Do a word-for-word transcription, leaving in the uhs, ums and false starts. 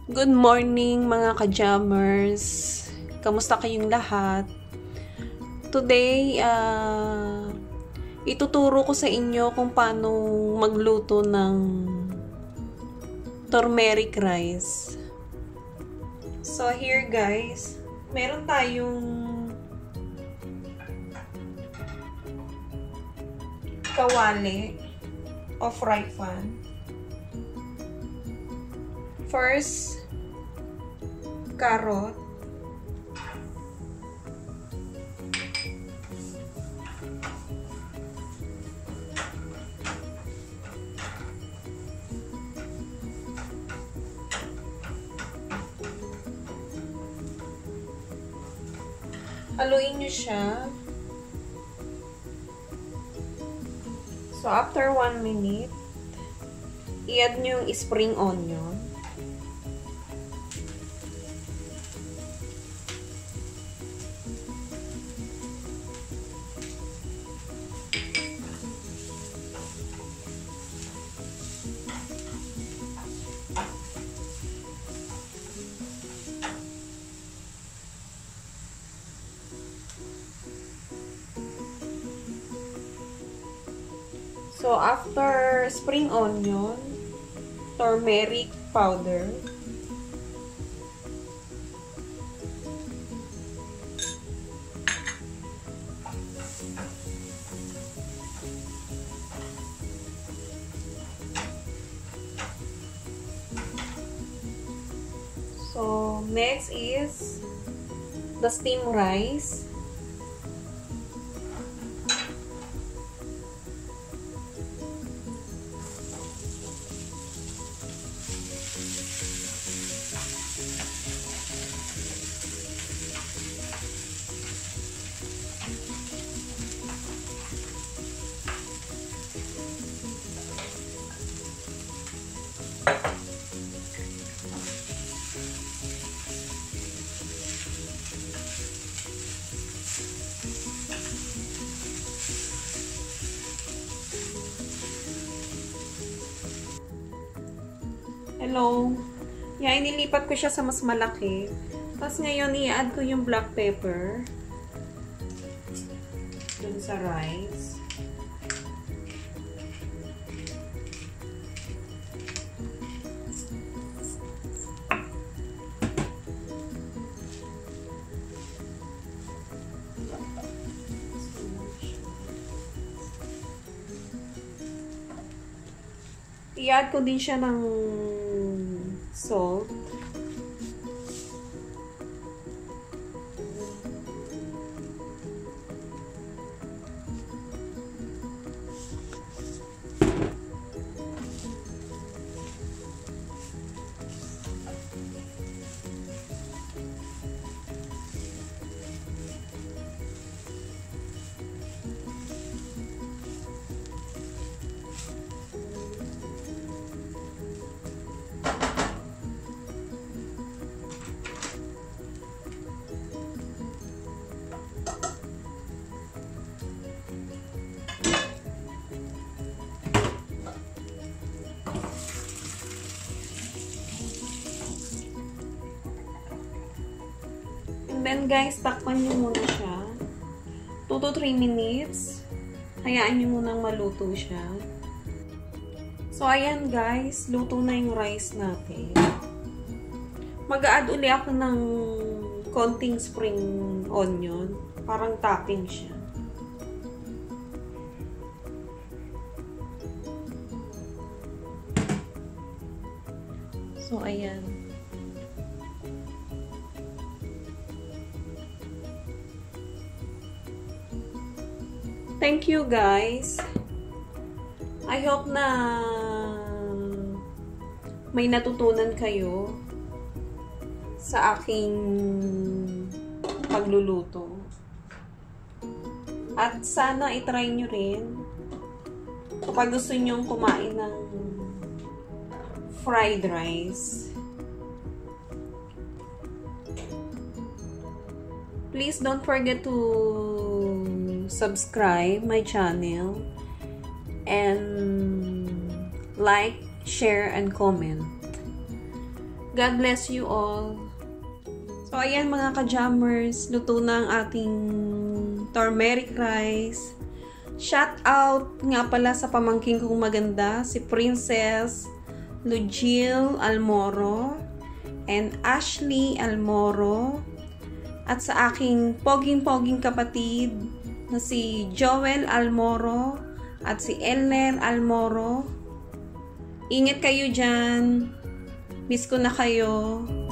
Good morning mga ka-jammers! Kamusta kayong lahat? Today, uh, ituturo ko sa inyo kung paano magluto ng turmeric rice. So here guys, meron tayong kawali o fry pan. First, carrot. Haluin nyo siya. So, after one minute, i-add nyo yung spring onion. So, after spring onion, turmeric powder, so next is the steamed rice. Hello. Yan, inilipat ko siya sa mas malaki. Tapos ngayon, i-add ko yung black pepper dun sa rice. I-add ko din siya ng salt. Then guys, takpan nyo muna siya. two to three minutes. Hayaan nyo munang maluto siya. So, ayan guys. Luto na yung rice natin. Mag-a-add uli ako ng konting spring onion. Parang topping siya. So, ayan. Thank you guys. I hope na may natutunan kayo sa aking pagluluto. At sana itry nyo rin kapag gusto nyong kumain ng fried rice. Please don't forget to subscribe my channel and like, share, and comment. God bless you all. So, ayan mga ka-jammers, luto na ang ating turmeric rice. Shout out nga pala sa pamangking kong maganda, si Princess Lugil Almoro and Ashley Almoro, at sa aking poging-poging kapatid na si Joel Almoro at si Elner Almoro. Ingat kayo dyan. Miss ko na kayo.